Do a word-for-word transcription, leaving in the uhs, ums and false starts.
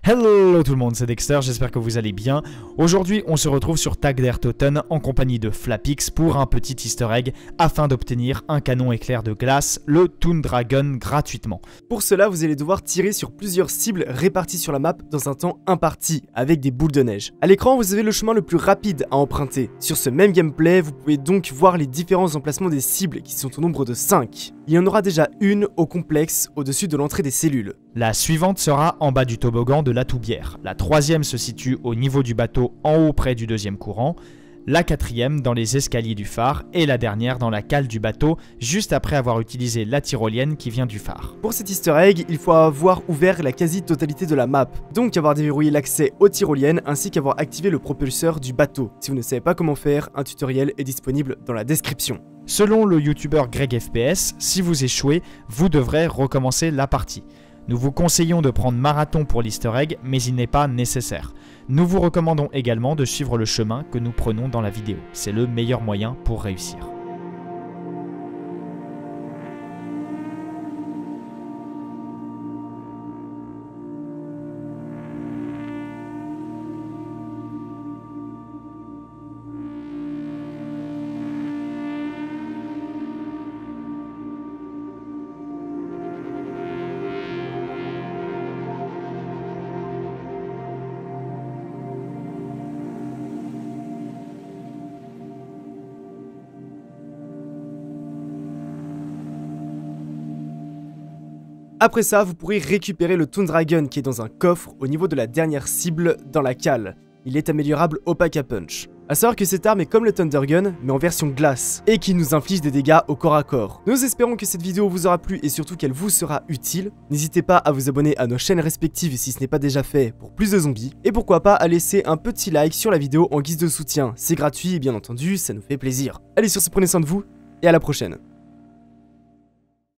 Hello tout le monde, c'est Dexter, j'espère que vous allez bien. Aujourd'hui, on se retrouve sur Tag der Toten en compagnie de Flapix pour un petit easter egg afin d'obtenir un canon éclair de glace, le Toon Dragon, gratuitement. Pour cela, vous allez devoir tirer sur plusieurs cibles réparties sur la map dans un temps imparti, avec des boules de neige. À l'écran, vous avez le chemin le plus rapide à emprunter. Sur ce même gameplay, vous pouvez donc voir les différents emplacements des cibles qui sont au nombre de cinq. Il y en aura déjà une au complexe, au-dessus de l'entrée des cellules. La suivante sera en bas du toboggan de la Toubière. La troisième se situe au niveau du bateau en haut près du deuxième courant. La quatrième dans les escaliers du phare et la dernière dans la cale du bateau juste après avoir utilisé la tyrolienne qui vient du phare. Pour cet easter egg, il faut avoir ouvert la quasi-totalité de la map, donc avoir déverrouillé l'accès aux tyroliennes ainsi qu'avoir activé le propulseur du bateau. Si vous ne savez pas comment faire, un tutoriel est disponible dans la description. Selon le youtubeur Greg F P S, si vous échouez, vous devrez recommencer la partie. Nous vous conseillons de prendre marathon pour l'easter egg, mais il n'est pas nécessaire. Nous vous recommandons également de suivre le chemin que nous prenons dans la vidéo. C'est le meilleur moyen pour réussir. Après ça, vous pourrez récupérer le Toon Dragon qui est dans un coffre au niveau de la dernière cible dans la cale. Il est améliorable au pack à punch. A savoir que cette arme est comme le Thunder Gun, mais en version glace, et qui nous inflige des dégâts au corps à corps. Nous espérons que cette vidéo vous aura plu et surtout qu'elle vous sera utile. N'hésitez pas à vous abonner à nos chaînes respectives si ce n'est pas déjà fait pour plus de zombies. Et pourquoi pas à laisser un petit like sur la vidéo en guise de soutien. C'est gratuit et bien entendu, ça nous fait plaisir. Allez, sur ce, prenez soin de vous, et à la prochaine.